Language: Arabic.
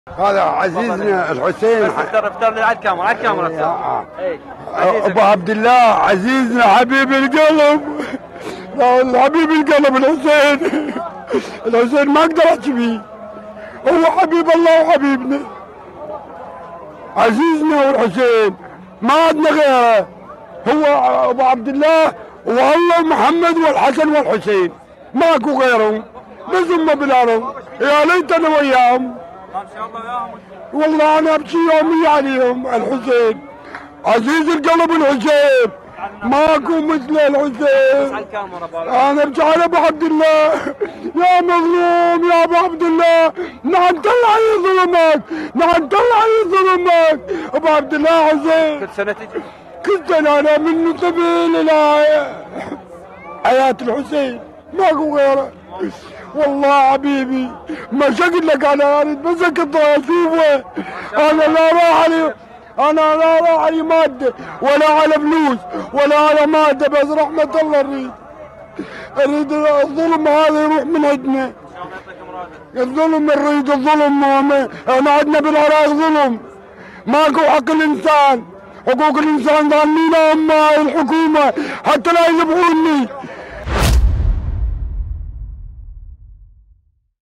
هذا عزيزنا الحسين. افتر لي على الكاميرا، على الكاميرا. ابو عبد الله عزيزنا حبيب القلب، حبيب القلب الحسين. الحسين ما اقدر احكي فيه، هو حبيب الله وحبيبنا، عزيزنا والحسين ما عندنا غيره. هو ابو عبد الله والله محمد والحسن والحسين، ماكو غيرهم، بس هم بالارض. يا ليت انا وياهم، والله انا ابكي يومي عليهم. الحسين عزيز القلب الحسين، ماكو مثل الحسين. انا ابكي على ابو عبد الله. يا مظلوم يا ابو عبد الله، نعم طلع يظلمك، نعم طلع يظلمك ابو عبد الله حسين. كل سنه تجي؟ كل سنه انا من سبيل الى حياه الحسين، ماكو غيره. والله حبيبي ما شقد لك، انا اريد بس اقطع اشوفه. انا لا راح علي، انا لا راح علي ماده ولا على فلوس ولا على ماده، بس رحمه الله اريد الظلم هذا يروح من عندنا. الظلم نريد الظلم. احنا عندنا بالعراق ظلم، ماكو حق الانسان، حقوق الانسان ظالمينها هم الحكومه حتى لا يذبحوني.